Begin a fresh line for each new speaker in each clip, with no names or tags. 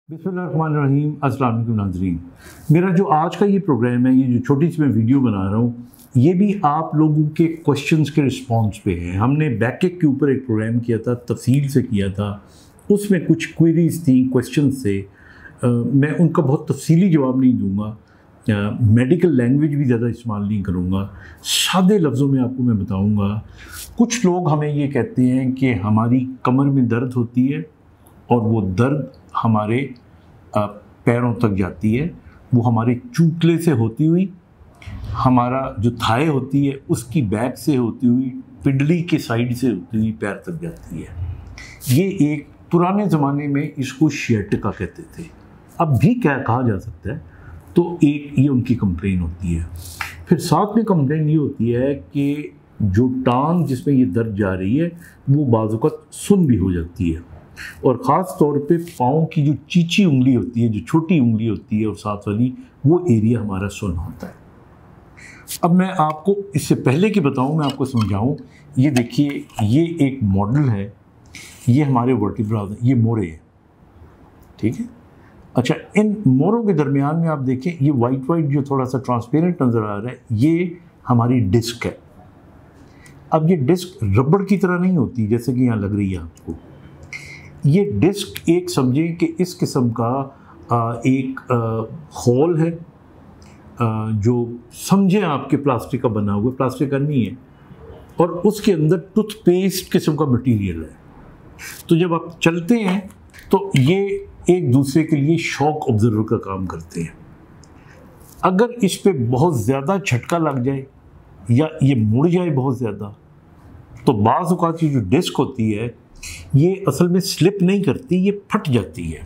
बिस्मिल्लाहिर्रहमानिर्रहीम। अस्सलाम वालेकुम नाज़रीन। मेरा जो आज का ये प्रोग्राम है, ये जो छोटी सी मैं वीडियो बना रहा हूँ, ये भी आप लोगों के क्वेश्चंस के रिस्पांस पे है। हमने बैकएक के ऊपर एक प्रोग्राम किया था, तफसील से किया था। उसमें कुछ क्वेरीज थी, क्वेश्चन से मैं उनका बहुत तफसीली जवाब नहीं दूँगा। मेडिकल लैंग्वेज भी ज़्यादा इस्तेमाल नहीं करूँगा। सादे लफ्ज़ों में आपको मैं बताऊँगा। कुछ लोग हमें ये कहते हैं कि हमारी कमर में दर्द होती है और वो दर्द हमारे पैरों तक जाती है। वो हमारे चूकले से होती हुई, हमारा जो थाई होती है उसकी बैक से होती हुई, पिंडली के साइड से होती हुई पैर तक जाती है। ये एक पुराने ज़माने में इसको शियाटिका कहते थे, अब भी क्या कहा जा सकता है। तो एक ये उनकी कंप्लेन होती है। फिर साथ में कंप्लेन ये होती है कि जो टांग जिसमें ये दर्द जा रही है वो बाज़-औक़ात सुन्न भी हो जाती है, और ख़ास तौर पे पाँव की जो चीची उंगली होती है, जो छोटी उंगली होती है और साथ वाली, वो एरिया हमारा सुन्न होता है। अब मैं आपको इससे पहले कि बताऊं, मैं आपको समझाऊं। ये देखिए, ये एक मॉडल है, ये हमारे वर्टिब्रास हैं, ये मोरे हैं, ठीक है। अच्छा, इन मोरों के दरमियान में आप देखें, ये वाइट जो थोड़ा सा ट्रांसपेरेंट नज़र आ रहा है, ये हमारी डिस्क है। अब ये डिस्क रबड़ की तरह नहीं होती जैसे कि यहाँ लग रही है आपको। ये डिस्क एक समझें कि इस किस्म का एक होल है, जो समझें आपके प्लास्टिक का बना हुआ, प्लास्टिक का नहीं है, और उसके अंदर टूथपेस्ट किस्म का मटेरियल है। तो जब आप चलते हैं तो ये एक दूसरे के लिए शॉक ऑब्जर्वर का काम करते हैं। अगर इस पे बहुत ज़्यादा झटका लग जाए या ये मुड़ जाए बहुत ज़्यादा, तो बाज़ औक़ात की जो डिस्क होती है ये असल में स्लिप नहीं करती, ये फट जाती है।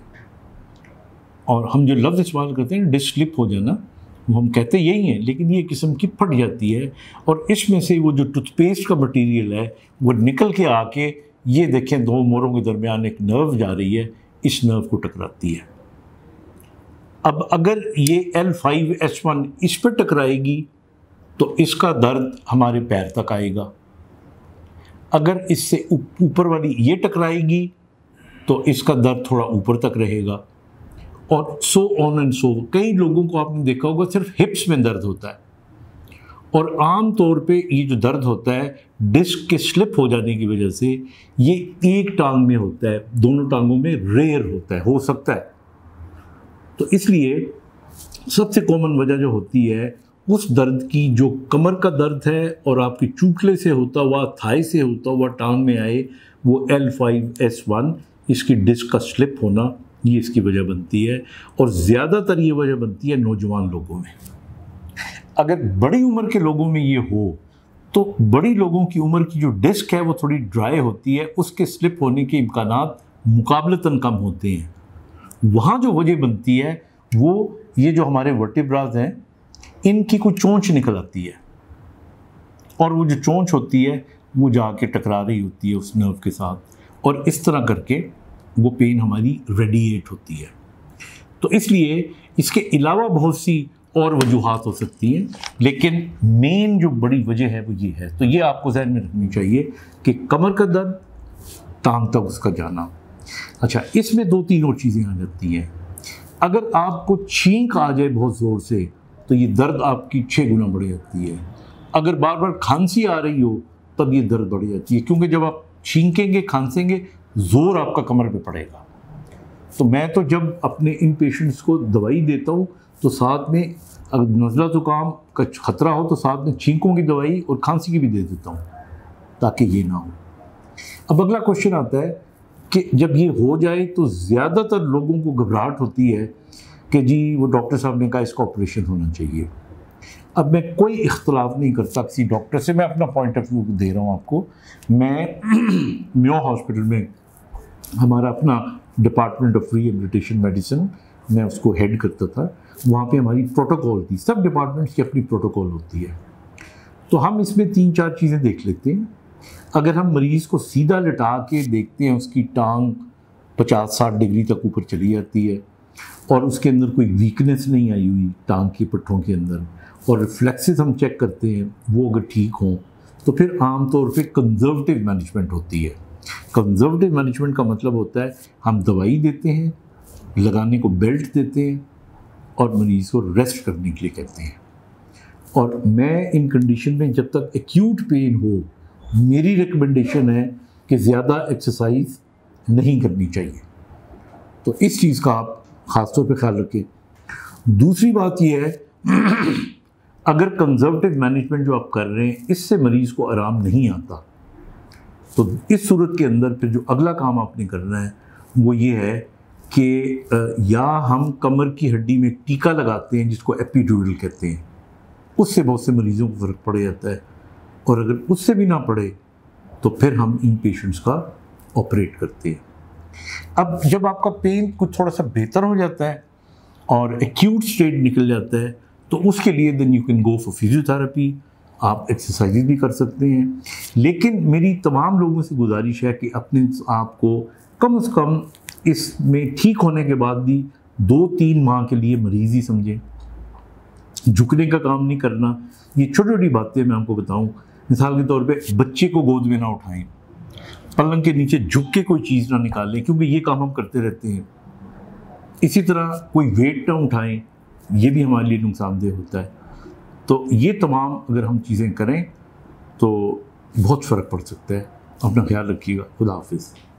और हम जो लफ्ज़ इस्तेमाल करते हैं डिस्क स्लिप हो जाना, वो हम कहते यही हैं, लेकिन ये किस्म की फट जाती है। और इसमें से वो जो टूथपेस्ट का मटेरियल है वो निकल के आके, ये देखें, दो मोरों के दरमियान एक नर्व जा रही है, इस नर्व को टकराती है। अब अगर ये L5S1 इस पर टकराएगी तो इसका दर्द हमारे पैर तक आएगा। अगर इससे ऊपर वाली ये टकराएगी तो इसका दर्द थोड़ा ऊपर तक रहेगा, और सो ऑन एंड सो। कई लोगों को आपने देखा होगा सिर्फ हिप्स में दर्द होता है, और आम तौर पे ये जो दर्द होता है डिस्क के स्लिप हो जाने की वजह से, ये एक टांग में होता है, दोनों टांगों में रेयर होता है, हो सकता है। तो इसलिए सबसे कॉमन वजह जो होती है उस दर्द की, जो कमर का दर्द है और आपके चूकले से होता हुआ, थाई से होता हुआ टांग में आए, वो L5S1 इसकी डिस्क का स्लिप होना, ये इसकी वजह बनती है। और ज़्यादातर ये वजह बनती है नौजवान लोगों में। अगर बड़ी उम्र के लोगों में ये हो तो बड़ी लोगों की उम्र की जो डिस्क है वो थोड़ी ड्राई होती है, उसके स्लिप होने के इम्कानात मुकाबलतन कम होते हैं। वहाँ जो वजह बनती है वो ये जो हमारे वर्टिब्रास हैं, इनकी कोई चोंच निकल आती है, और वो जो चोंच होती है वो जाके टकरा रही होती है उस नर्व के साथ, और इस तरह करके वो पेन हमारी रेडिएट होती है। तो इसलिए इसके अलावा बहुत सी और वजूहात हो सकती हैं, लेकिन मेन जो बड़ी वजह है वो ये है। तो ये आपको ज़हन में रखनी चाहिए कि कमर का दर्द, टांग तक उसका जाना। अच्छा, इसमें दो तीन और चीज़ें आ जाती हैं। अगर आपको छींक आ जाए बहुत ज़ोर से तो ये दर्द आपकी 6 गुना बढ़ जाती है। अगर बार बार खांसी आ रही हो तब ये दर्द बढ़ जाती है, क्योंकि जब आप छींकेंगे, खांसेंगे, ज़ोर आपका कमर पे पड़ेगा। तो मैं तो जब अपने इन पेशेंट्स को दवाई देता हूँ तो साथ में, अगर नज़ला ज़ुकाम का ख़तरा हो तो साथ में छींकों की दवाई और खांसी की भी दे देता हूँ, ताकि ये ना हो। अब अगला क्वेश्चन आता है कि जब ये हो जाए तो ज़्यादातर लोगों को घबराहट होती है कि जी वो डॉक्टर साहब ने कहा इसका ऑपरेशन होना चाहिए। अब मैं कोई इख्तलाफ नहीं करता किसी डॉक्टर से, मैं अपना पॉइंट ऑफ व्यू दे रहा हूँ आपको। मैं म्यो हॉस्पिटल में, हमारा अपना डिपार्टमेंट ऑफ रिहेबिलिटेशन मेडिसिन, मैं उसको हेड करता था। वहाँ पे हमारी प्रोटोकॉल थी, सब डिपार्टमेंट्स की अपनी प्रोटोकॉल होती है। तो हम इसमें 3-4 चीज़ें देख लेते हैं। अगर हम मरीज़ को सीधा लिटा के देखते हैं, उसकी टांग 50-60 डिग्री तक ऊपर चली जाती है और उसके अंदर कोई वीकनेस नहीं आई हुई टांग की पट्ठों के अंदर, और रिफ्लेक्सेस हम चेक करते हैं वो अगर ठीक हों, तो फिर आमतौर पे कंजर्वेटिव मैनेजमेंट होती है। कंजर्वेटिव मैनेजमेंट का मतलब होता है हम दवाई देते हैं, लगाने को बेल्ट देते हैं और मरीज़ को रेस्ट करने के लिए कहते हैं। और मैं इन कंडीशन में जब तक एक्यूट पेन हो, मेरी रिकमेंडेशन है कि ज़्यादा एक्सरसाइज नहीं करनी चाहिए। तो इस चीज़ का आप ख़ास तौर पे ख्याल रखें। दूसरी बात यह है अगर कंजर्वेटिव मैनेजमेंट जो आप कर रहे हैं इससे मरीज़ को आराम नहीं आता, तो इस सूरत के अंदर फिर जो अगला काम आपने करना है वो ये है कि या हम कमर की हड्डी में टीका लगाते हैं जिसको एपिड्यूरल कहते हैं, उससे बहुत से मरीज़ों को फ़र्क पड़ जाता है, और अगर उससे भी ना पड़े तो फिर हम इन पेशेंट्स का ऑपरेट करते हैं। अब जब आपका पेन कुछ थोड़ा सा बेहतर हो जाता है और एक्यूट स्टेट निकल जाता है तो उसके लिए then you can go for physiotherapy, आप एक्सरसाइज भी कर सकते हैं। लेकिन मेरी तमाम लोगों से गुजारिश है कि अपने आप को कम से कम इसमें ठीक होने के बाद भी 2-3 माह के लिए मरीज़ ही समझें, झुकने का काम नहीं करना। ये छोटी छोटी बातें मैं आपको बताऊं, मिसाल के तौर पे बच्चे को गोद में ना उठाएं, पलंग के नीचे झुक के कोई चीज़ ना निकालें, क्योंकि ये काम हम करते रहते हैं। इसी तरह कोई वेट ना उठाएं, ये भी हमारे लिए नुकसानदेह होता है। तो ये तमाम अगर हम चीज़ें करें तो बहुत फ़र्क पड़ सकता है। अपना ख्याल रखिएगा। खुदा हाफिज़।